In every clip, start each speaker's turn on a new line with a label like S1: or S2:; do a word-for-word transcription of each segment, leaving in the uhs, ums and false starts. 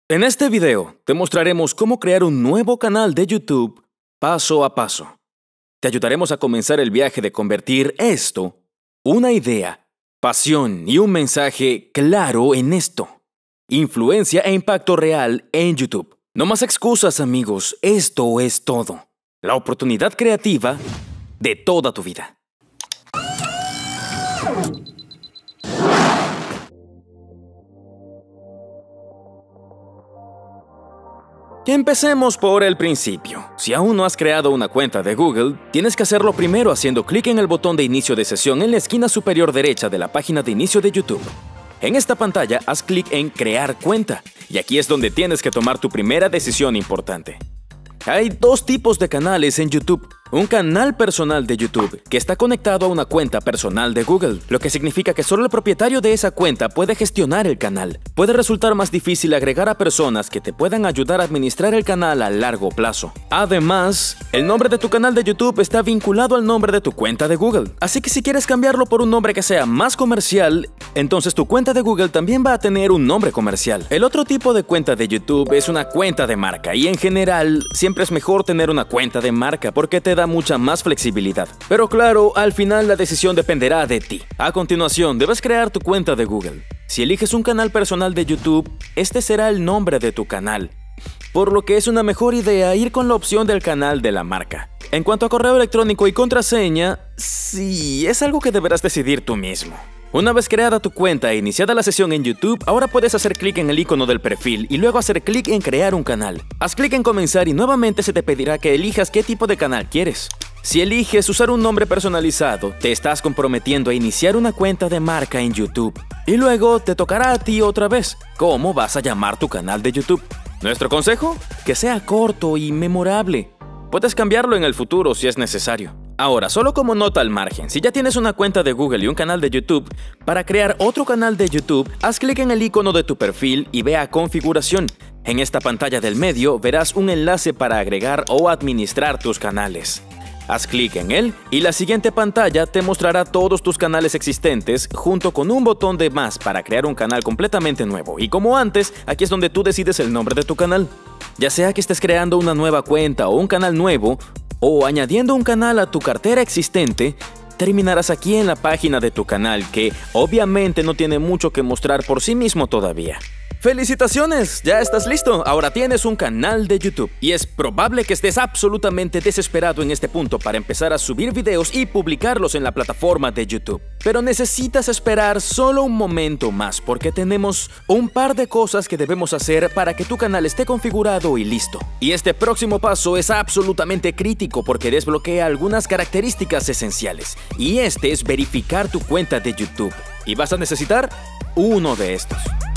S1: En este video te mostraremos cómo crear un nuevo canal de YouTube paso a paso. Te ayudaremos a comenzar el viaje de convertir esto, una idea, pasión y un mensaje claro en esto. Influencia e impacto real en YouTube. No más excusas, amigos, esto es todo. La oportunidad creativa de toda tu vida. Empecemos por el principio. Si aún no has creado una cuenta de Google, tienes que hacerlo primero haciendo clic en el botón de inicio de sesión en la esquina superior derecha de la página de inicio de YouTube. En esta pantalla, haz clic en Crear cuenta, y aquí es donde tienes que tomar tu primera decisión importante. Hay dos tipos de canales en YouTube. Un canal personal de YouTube que está conectado a una cuenta personal de Google, lo que significa que solo el propietario de esa cuenta puede gestionar el canal. Puede resultar más difícil agregar a personas que te puedan ayudar a administrar el canal a largo plazo. Además, el nombre de tu canal de YouTube está vinculado al nombre de tu cuenta de Google. Así que si quieres cambiarlo por un nombre que sea más comercial, entonces tu cuenta de Google también va a tener un nombre comercial. El otro tipo de cuenta de YouTube es una cuenta de marca, y en general siempre es mejor tener una cuenta de marca porque te da mucha más flexibilidad. Pero claro, al final la decisión dependerá de ti. A continuación, debes crear tu cuenta de Google. Si eliges un canal personal de YouTube, este será el nombre de tu canal, por lo que es una mejor idea ir con la opción del canal de la marca. En cuanto a correo electrónico y contraseña, sí, es algo que deberás decidir tú mismo. Una vez creada tu cuenta e iniciada la sesión en YouTube, ahora puedes hacer clic en el icono del perfil y luego hacer clic en crear un canal. Haz clic en comenzar y nuevamente se te pedirá que elijas qué tipo de canal quieres. Si eliges usar un nombre personalizado, te estás comprometiendo a iniciar una cuenta de marca en YouTube. Y luego te tocará a ti otra vez cómo vas a llamar tu canal de YouTube. ¿Nuestro consejo? Que sea corto y memorable. Puedes cambiarlo en el futuro si es necesario. Ahora, solo como nota al margen, si ya tienes una cuenta de Google y un canal de YouTube, para crear otro canal de YouTube, haz clic en el icono de tu perfil y ve a Configuración. En esta pantalla del medio verás un enlace para agregar o administrar tus canales. Haz clic en él y la siguiente pantalla te mostrará todos tus canales existentes junto con un botón de más para crear un canal completamente nuevo. Y como antes, aquí es donde tú decides el nombre de tu canal. Ya sea que estés creando una nueva cuenta o un canal nuevo, o añadiendo un canal a tu cartera existente, terminarás aquí en la página de tu canal, que obviamente no tiene mucho que mostrar por sí mismo todavía. ¡Felicitaciones! Ya estás listo. Ahora tienes un canal de YouTube. Y es probable que estés absolutamente desesperado en este punto para empezar a subir videos y publicarlos en la plataforma de YouTube. Pero necesitas esperar solo un momento más porque tenemos un par de cosas que debemos hacer para que tu canal esté configurado y listo. Y este próximo paso es absolutamente crítico porque desbloquea algunas características esenciales. Y este es verificar tu cuenta de YouTube. Y vas a necesitar uno de estos.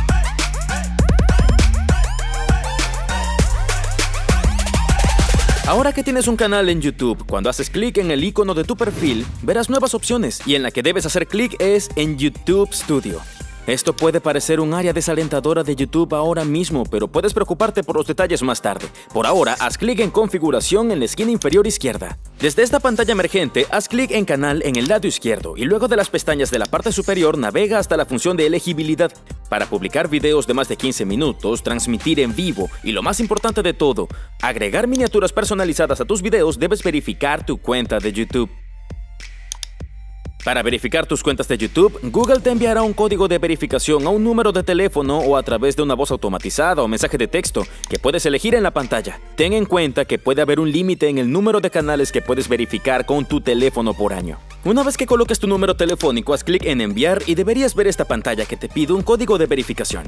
S1: Ahora que tienes un canal en YouTube, cuando haces clic en el icono de tu perfil, verás nuevas opciones y en la que debes hacer clic es en YouTube Studio. Esto puede parecer un área desalentadora de YouTube ahora mismo, pero puedes preocuparte por los detalles más tarde. Por ahora, haz clic en Configuración en la esquina inferior izquierda. Desde esta pantalla emergente, haz clic en Canal en el lado izquierdo y luego de las pestañas de la parte superior navega hasta la función de elegibilidad. Para publicar videos de más de quince minutos, transmitir en vivo y lo más importante de todo, agregar miniaturas personalizadas a tus videos, debes verificar tu cuenta de YouTube. Para verificar tus cuentas de YouTube, Google te enviará un código de verificación a un número de teléfono o a través de una voz automatizada o mensaje de texto que puedes elegir en la pantalla. Ten en cuenta que puede haber un límite en el número de canales que puedes verificar con tu teléfono por año. Una vez que coloques tu número telefónico, haz clic en enviar y deberías ver esta pantalla que te pide un código de verificación.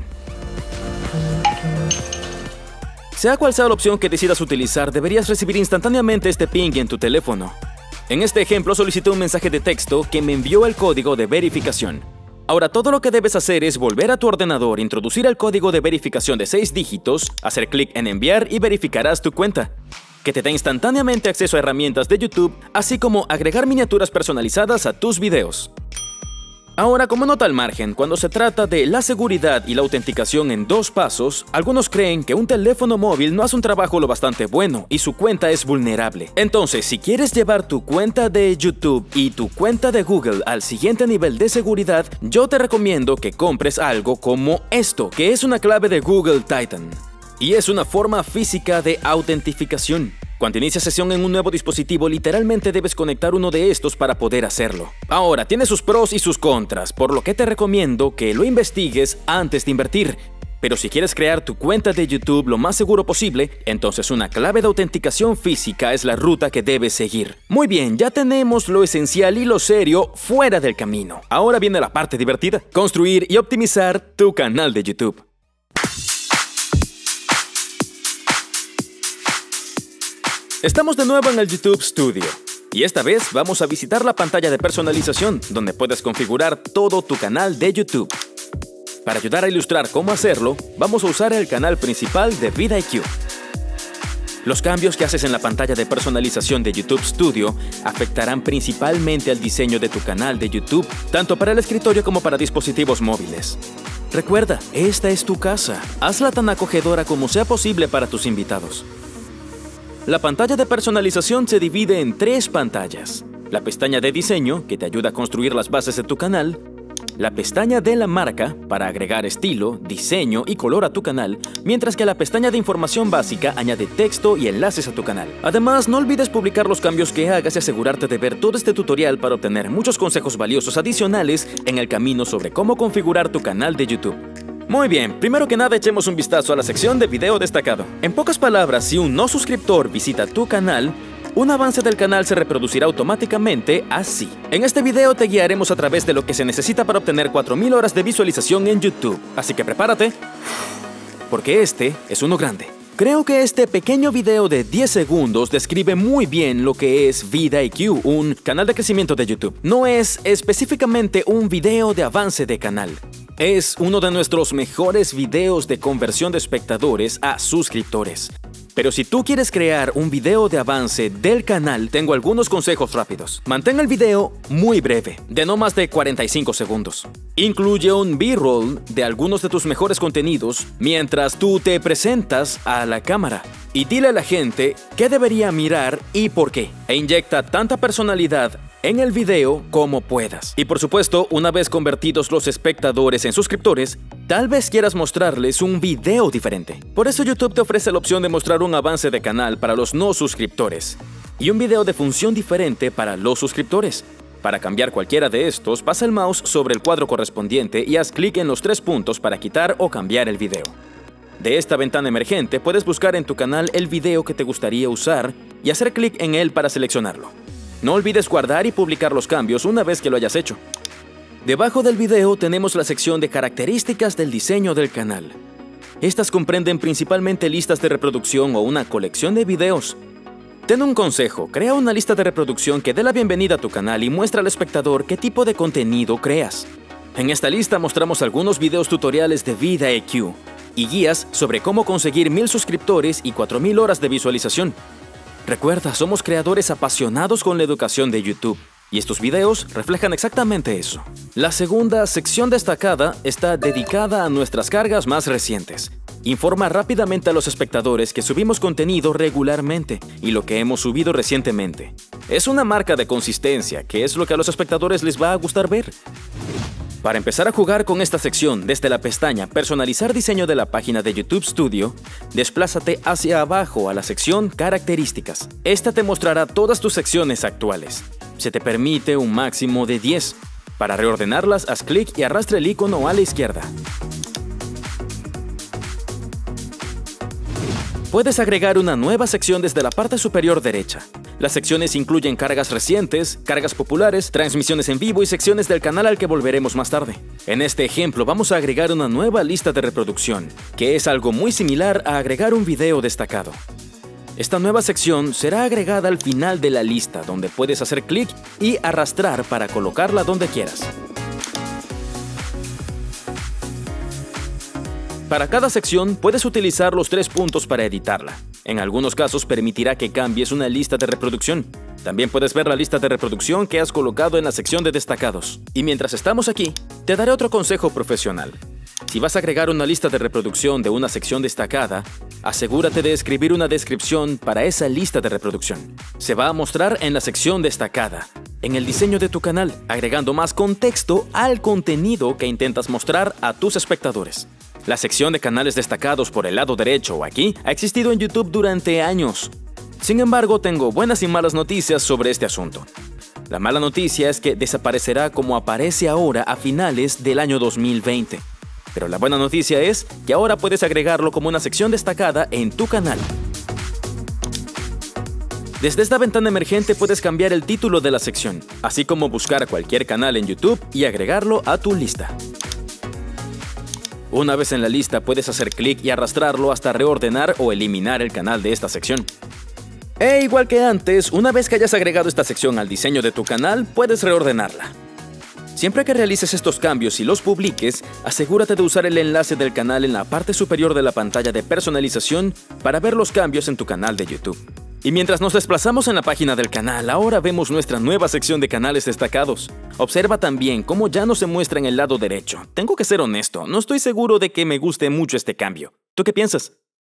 S1: Sea cual sea la opción que decidas utilizar, deberías recibir instantáneamente este ping en tu teléfono. En este ejemplo solicité un mensaje de texto que me envió el código de verificación. Ahora todo lo que debes hacer es volver a tu ordenador, introducir el código de verificación de seis dígitos, hacer clic en enviar y verificarás tu cuenta, que te da instantáneamente acceso a herramientas de YouTube, así como agregar miniaturas personalizadas a tus videos. Ahora, como nota al margen, cuando se trata de la seguridad y la autenticación en dos pasos, algunos creen que un teléfono móvil no hace un trabajo lo bastante bueno y su cuenta es vulnerable. Entonces, si quieres llevar tu cuenta de YouTube y tu cuenta de Google al siguiente nivel de seguridad, yo te recomiendo que compres algo como esto, que es una clave de Google Titan. y es una forma física de autentificación. Cuando inicias sesión en un nuevo dispositivo, literalmente debes conectar uno de estos para poder hacerlo. Ahora, tiene sus pros y sus contras, por lo que te recomiendo que lo investigues antes de invertir. Pero si quieres crear tu cuenta de YouTube lo más seguro posible, entonces una clave de autenticación física es la ruta que debes seguir. Muy bien, ya tenemos lo esencial y lo serio fuera del camino. Ahora viene la parte divertida: construir y optimizar tu canal de YouTube. Estamos de nuevo en el YouTube Studio. Y esta vez vamos a visitar la pantalla de personalización, donde puedes configurar todo tu canal de YouTube. Para ayudar a ilustrar cómo hacerlo, vamos a usar el canal principal de vidIQ. Los cambios que haces en la pantalla de personalización de YouTube Studio afectarán principalmente al diseño de tu canal de YouTube, tanto para el escritorio como para dispositivos móviles. Recuerda, esta es tu casa. Hazla tan acogedora como sea posible para tus invitados. La pantalla de personalización se divide en tres pantallas: la pestaña de diseño, que te ayuda a construir las bases de tu canal; la pestaña de la marca, para agregar estilo, diseño y color a tu canal, mientras que la pestaña de información básica añade texto y enlaces a tu canal. Además, no olvides publicar los cambios que hagas y asegurarte de ver todo este tutorial para obtener muchos consejos valiosos adicionales en el camino sobre cómo configurar tu canal de YouTube. Muy bien, primero que nada echemos un vistazo a la sección de video destacado. En pocas palabras, si un no suscriptor visita tu canal, un avance del canal se reproducirá automáticamente así. En este video te guiaremos a través de lo que se necesita para obtener cuatro mil horas de visualización en YouTube. Así que prepárate, porque este es uno grande. Creo que este pequeño video de diez segundos describe muy bien lo que es vidIQ, un canal de crecimiento de YouTube. No es específicamente un video de avance de canal. Es uno de nuestros mejores videos de conversión de espectadores a suscriptores. Pero si tú quieres crear un video de avance del canal, tengo algunos consejos rápidos. Mantén el video muy breve, de no más de cuarenta y cinco segundos. Incluye un B-roll de algunos de tus mejores contenidos mientras tú te presentas a la cámara. Y dile a la gente qué debería mirar y por qué. E inyecta tanta personalidad en el video como puedas. Y por supuesto, una vez convertidos los espectadores en suscriptores, tal vez quieras mostrarles un video diferente. Por eso YouTube te ofrece la opción de mostrar un avance de canal para los no suscriptores y un video de función diferente para los suscriptores. Para cambiar cualquiera de estos, pasa el mouse sobre el cuadro correspondiente y haz clic en los tres puntos para quitar o cambiar el video. De esta ventana emergente puedes buscar en tu canal el video que te gustaría usar y hacer clic en él para seleccionarlo. No olvides guardar y publicar los cambios una vez que lo hayas hecho. Debajo del video tenemos la sección de características del diseño del canal. Estas comprenden principalmente listas de reproducción o una colección de videos. Ten un consejo: crea una lista de reproducción que dé la bienvenida a tu canal y muestra al espectador qué tipo de contenido creas. En esta lista mostramos algunos videos tutoriales de vidIQ y guías sobre cómo conseguir mil suscriptores y cuatro mil horas de visualización. Recuerda, somos creadores apasionados con la educación de YouTube, y estos videos reflejan exactamente eso. La segunda sección destacada está dedicada a nuestras cargas más recientes. Informa rápidamente a los espectadores que subimos contenido regularmente y lo que hemos subido recientemente. Es una marca de consistencia, que es lo que a los espectadores les va a gustar ver. Para empezar a jugar con esta sección, desde la pestaña Personalizar diseño de la página de YouTube Studio, desplázate hacia abajo a la sección Características. Esta te mostrará todas tus secciones actuales. Se te permite un máximo de diez. Para reordenarlas, haz clic y arrastra el icono a la izquierda. Puedes agregar una nueva sección desde la parte superior derecha. Las secciones incluyen cargas recientes, cargas populares, transmisiones en vivo y secciones del canal al que volveremos más tarde. En este ejemplo vamos a agregar una nueva lista de reproducción, que es algo muy similar a agregar un video destacado. Esta nueva sección será agregada al final de la lista, donde puedes hacer clic y arrastrar para colocarla donde quieras. Para cada sección puedes utilizar los tres puntos para editarla. En algunos casos permitirá que cambies una lista de reproducción. También puedes ver la lista de reproducción que has colocado en la sección de destacados. Y mientras estamos aquí, te daré otro consejo profesional. Si vas a agregar una lista de reproducción de una sección destacada, asegúrate de escribir una descripción para esa lista de reproducción. Se va a mostrar en la sección destacada, en el diseño de tu canal, agregando más contexto al contenido que intentas mostrar a tus espectadores. La sección de canales destacados por el lado derecho o aquí ha existido en YouTube durante años. Sin embargo, tengo buenas y malas noticias sobre este asunto. La mala noticia es que desaparecerá como aparece ahora a finales del año dos mil veinte. Pero la buena noticia es que ahora puedes agregarlo como una sección destacada en tu canal. Desde esta ventana emergente puedes cambiar el título de la sección, así como buscar cualquier canal en YouTube y agregarlo a tu lista. Una vez en la lista puedes hacer clic y arrastrarlo hasta reordenar o eliminar el canal de esta sección. E igual que antes, una vez que hayas agregado esta sección al diseño de tu canal, puedes reordenarla. Siempre que realices estos cambios y los publiques, asegúrate de usar el enlace del canal en la parte superior de la pantalla de personalización para ver los cambios en tu canal de YouTube. Y mientras nos desplazamos en la página del canal, ahora vemos nuestra nueva sección de canales destacados. Observa también cómo ya no se muestra en el lado derecho. Tengo que ser honesto, no estoy seguro de que me guste mucho este cambio. ¿Tú qué piensas?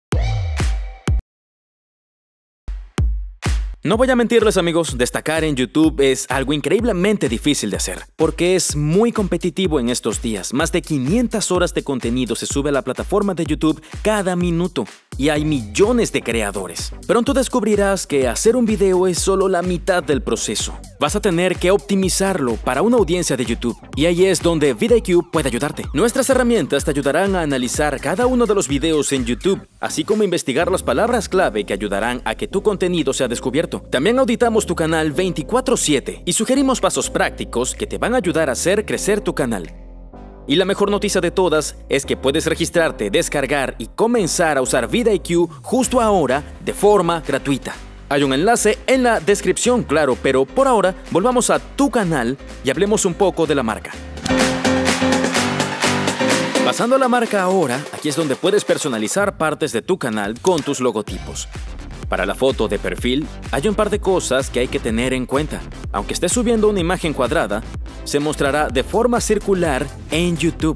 S1: No voy a mentirles, amigos, destacar en YouTube es algo increíblemente difícil de hacer, porque es muy competitivo en estos días. Más de quinientas horas de contenido se sube a la plataforma de YouTube cada minuto, y hay millones de creadores. Pronto descubrirás que hacer un video es solo la mitad del proceso. Vas a tener que optimizarlo para una audiencia de YouTube, y ahí es donde vidIQ puede ayudarte. Nuestras herramientas te ayudarán a analizar cada uno de los videos en YouTube, así como investigar las palabras clave que ayudarán a que tu contenido sea descubierto. También auditamos tu canal veinticuatro siete y sugerimos pasos prácticos que te van a ayudar a hacer crecer tu canal. Y la mejor noticia de todas es que puedes registrarte, descargar y comenzar a usar vidIQ justo ahora de forma gratuita. Hay un enlace en la descripción, claro, pero por ahora volvamos a tu canal y hablemos un poco de la marca. Pasando a la marca ahora, aquí es donde puedes personalizar partes de tu canal con tus logotipos. Para la foto de perfil, hay un par de cosas que hay que tener en cuenta. Aunque estés subiendo una imagen cuadrada, se mostrará de forma circular en YouTube.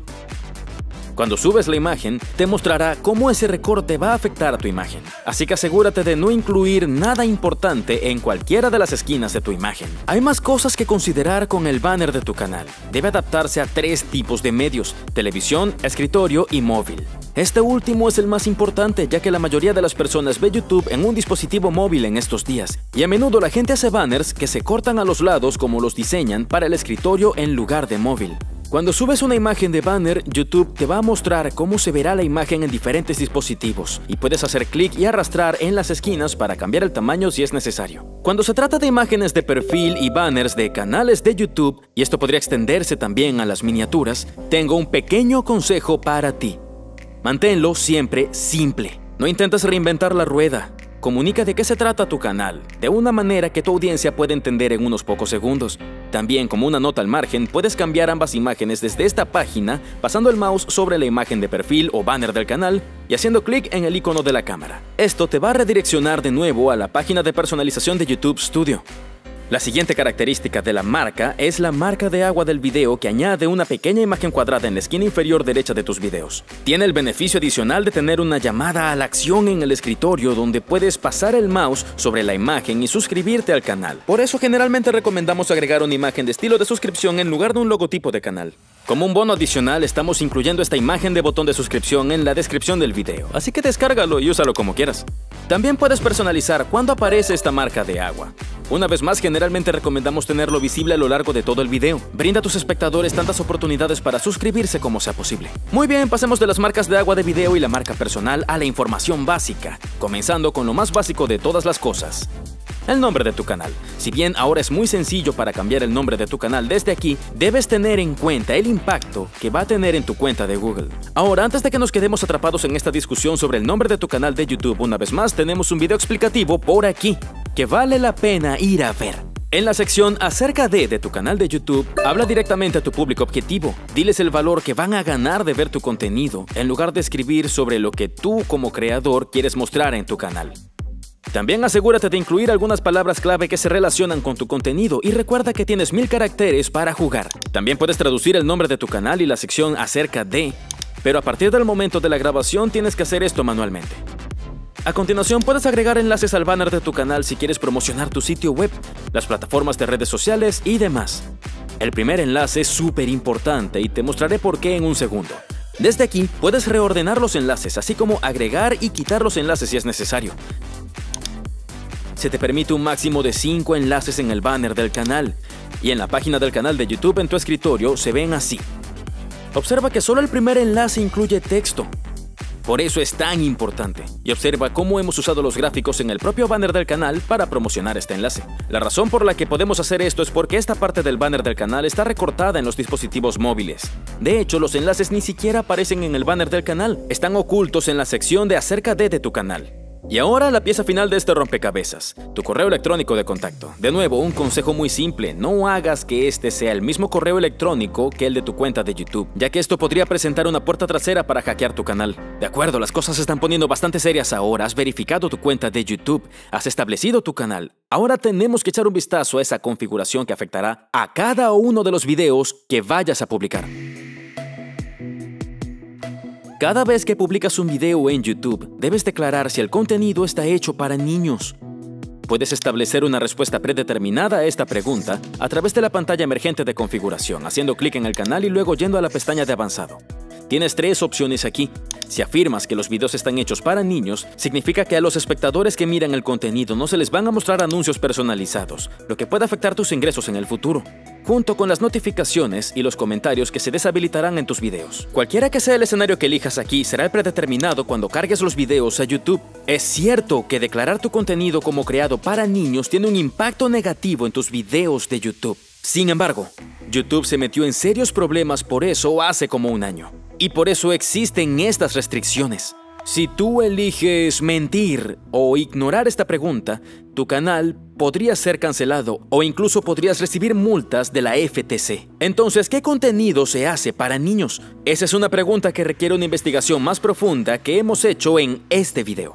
S1: Cuando subes la imagen, te mostrará cómo ese recorte va a afectar a tu imagen. Así que asegúrate de no incluir nada importante en cualquiera de las esquinas de tu imagen. Hay más cosas que considerar con el banner de tu canal. Debe adaptarse a tres tipos de medios: televisión, escritorio y móvil. Este último es el más importante, ya que la mayoría de las personas ve YouTube en un dispositivo móvil en estos días, y a menudo la gente hace banners que se cortan a los lados como los diseñan para el escritorio en lugar de móvil. Cuando subes una imagen de banner, YouTube te va a mostrar cómo se verá la imagen en diferentes dispositivos, y puedes hacer clic y arrastrar en las esquinas para cambiar el tamaño si es necesario. Cuando se trata de imágenes de perfil y banners de canales de YouTube, y esto podría extenderse también a las miniaturas, tengo un pequeño consejo para ti. Manténlo siempre simple. No intentes reinventar la rueda. Comunica de qué se trata tu canal, de una manera que tu audiencia pueda entender en unos pocos segundos. También, como una nota al margen, puedes cambiar ambas imágenes desde esta página, pasando el mouse sobre la imagen de perfil o banner del canal y haciendo clic en el icono de la cámara. Esto te va a redireccionar de nuevo a la página de personalización de YouTube Studio. La siguiente característica de la marca es la marca de agua del video, que añade una pequeña imagen cuadrada en la esquina inferior derecha de tus videos. Tiene el beneficio adicional de tener una llamada a la acción en el escritorio donde puedes pasar el mouse sobre la imagen y suscribirte al canal. Por eso generalmente recomendamos agregar una imagen de estilo de suscripción en lugar de un logotipo de canal. Como un bono adicional, estamos incluyendo esta imagen de botón de suscripción en la descripción del video, así que descárgalo y úsalo como quieras. También puedes personalizar cuándo aparece esta marca de agua. Una vez más, generalmente recomendamos tenerlo visible a lo largo de todo el video. Brinda a tus espectadores tantas oportunidades para suscribirse como sea posible. Muy bien, pasemos de las marcas de agua de video y la marca personal a la información básica, comenzando con lo más básico de todas las cosas: el nombre de tu canal. Si bien ahora es muy sencillo para cambiar el nombre de tu canal desde aquí, debes tener en cuenta el impacto que va a tener en tu cuenta de Google. Ahora, antes de que nos quedemos atrapados en esta discusión sobre el nombre de tu canal de YouTube, una vez más tenemos un video explicativo por aquí que vale la pena ir a ver. En la sección Acerca de de tu canal de YouTube, habla directamente a tu público objetivo. Diles el valor que van a ganar de ver tu contenido, en lugar de escribir sobre lo que tú como creador quieres mostrar en tu canal. También asegúrate de incluir algunas palabras clave que se relacionan con tu contenido, y recuerda que tienes mil caracteres para jugar. También puedes traducir el nombre de tu canal y la sección Acerca de, pero a partir del momento de la grabación tienes que hacer esto manualmente. A continuación, puedes agregar enlaces al banner de tu canal si quieres promocionar tu sitio web, las plataformas de redes sociales y demás. El primer enlace es súper importante y te mostraré por qué en un segundo. Desde aquí puedes reordenar los enlaces, así como agregar y quitar los enlaces si es necesario. Se te permite un máximo de cinco enlaces en el banner del canal, y en la página del canal de YouTube en tu escritorio se ven así. Observa que solo el primer enlace incluye texto. Por eso es tan importante. Y observa cómo hemos usado los gráficos en el propio banner del canal para promocionar este enlace. La razón por la que podemos hacer esto es porque esta parte del banner del canal está recortada en los dispositivos móviles. De hecho, los enlaces ni siquiera aparecen en el banner del canal. Están ocultos en la sección de acerca de de tu canal. Y ahora la pieza final de este rompecabezas, tu correo electrónico de contacto. De nuevo, un consejo muy simple, no hagas que este sea el mismo correo electrónico que el de tu cuenta de YouTube, ya que esto podría presentar una puerta trasera para hackear tu canal. De acuerdo, las cosas se están poniendo bastante serias ahora, has verificado tu cuenta de YouTube, has establecido tu canal. Ahora tenemos que echar un vistazo a esa configuración que afectará a cada uno de los videos que vayas a publicar. Cada vez que publicas un video en YouTube, debes declarar si el contenido está hecho para niños. Puedes establecer una respuesta predeterminada a esta pregunta a través de la pantalla emergente de configuración, haciendo clic en el canal y luego yendo a la pestaña de avanzado. Tienes tres opciones aquí. Si afirmas que los videos están hechos para niños, significa que a los espectadores que miran el contenido no se les van a mostrar anuncios personalizados, lo que puede afectar tus ingresos en el futuro, junto con las notificaciones y los comentarios que se deshabilitarán en tus videos. Cualquiera que sea el escenario que elijas aquí será el predeterminado cuando cargues los videos a YouTube. Es cierto que declarar tu contenido como creado para niños tiene un impacto negativo en tus videos de YouTube. Sin embargo, YouTube se metió en serios problemas por eso hace como un año. Y por eso existen estas restricciones. Si tú eliges mentir o ignorar esta pregunta, tu canal podría ser cancelado o incluso podrías recibir multas de la F T C. Entonces, ¿qué contenido se hace para niños? Esa es una pregunta que requiere una investigación más profunda que hemos hecho en este video.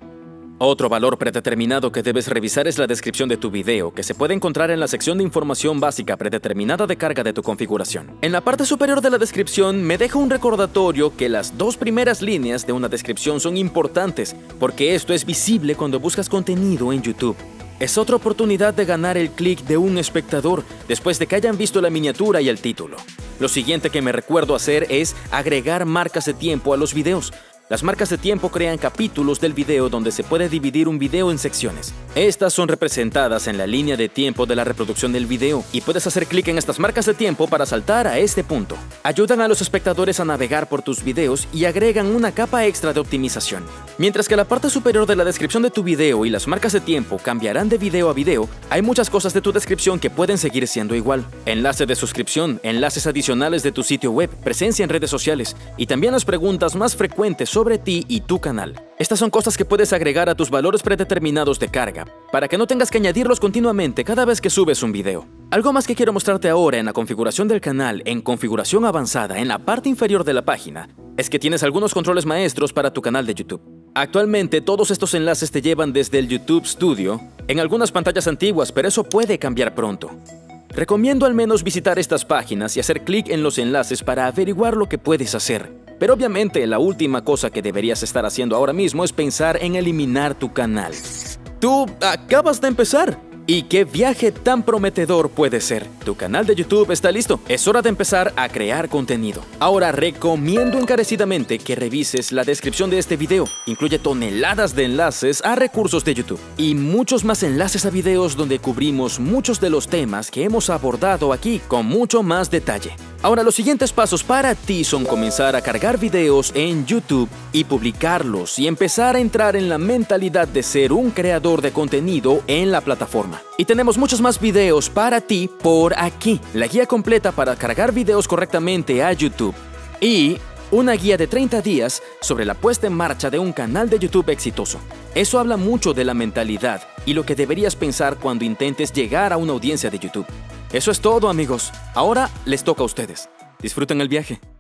S1: Otro valor predeterminado que debes revisar es la descripción de tu video, que se puede encontrar en la sección de información básica predeterminada de carga de tu configuración. En la parte superior de la descripción me deja un recordatorio que las dos primeras líneas de una descripción son importantes, porque esto es visible cuando buscas contenido en YouTube. Es otra oportunidad de ganar el clic de un espectador después de que hayan visto la miniatura y el título. Lo siguiente que me recuerdo hacer es agregar marcas de tiempo a los videos. Las marcas de tiempo crean capítulos del video donde se puede dividir un video en secciones. Estas son representadas en la línea de tiempo de la reproducción del video y puedes hacer clic en estas marcas de tiempo para saltar a este punto. Ayudan a los espectadores a navegar por tus videos y agregan una capa extra de optimización. Mientras que la parte superior de la descripción de tu video y las marcas de tiempo cambiarán de video a video, hay muchas cosas de tu descripción que pueden seguir siendo igual. Enlace de suscripción, enlaces adicionales de tu sitio web, presencia en redes sociales y también las preguntas más frecuentes sobre ti y tu canal. Estas son cosas que puedes agregar a tus valores predeterminados de carga, para que no tengas que añadirlos continuamente cada vez que subes un video. Algo más que quiero mostrarte ahora en la configuración del canal, en configuración avanzada, en la parte inferior de la página, es que tienes algunos controles maestros para tu canal de YouTube. Actualmente todos estos enlaces te llevan desde el YouTube Studio, en algunas pantallas antiguas, pero eso puede cambiar pronto. Recomiendo al menos visitar estas páginas y hacer clic en los enlaces para averiguar lo que puedes hacer. Pero obviamente la última cosa que deberías estar haciendo ahora mismo es pensar en eliminar tu canal. Tú acabas de empezar. ¿Y qué viaje tan prometedor puede ser? Tu canal de YouTube está listo. Es hora de empezar a crear contenido. Ahora recomiendo encarecidamente que revises la descripción de este video. Incluye toneladas de enlaces a recursos de YouTube y muchos más enlaces a videos donde cubrimos muchos de los temas que hemos abordado aquí con mucho más detalle. Ahora, los siguientes pasos para ti son comenzar a cargar videos en YouTube y publicarlos y empezar a entrar en la mentalidad de ser un creador de contenido en la plataforma. Y tenemos muchos más videos para ti por aquí. La guía completa para cargar videos correctamente a YouTube y una guía de treinta días sobre la puesta en marcha de un canal de YouTube exitoso. Eso habla mucho de la mentalidad y lo que deberías pensar cuando intentes llegar a una audiencia de YouTube. Eso es todo, amigos. Ahora les toca a ustedes. Disfruten el viaje.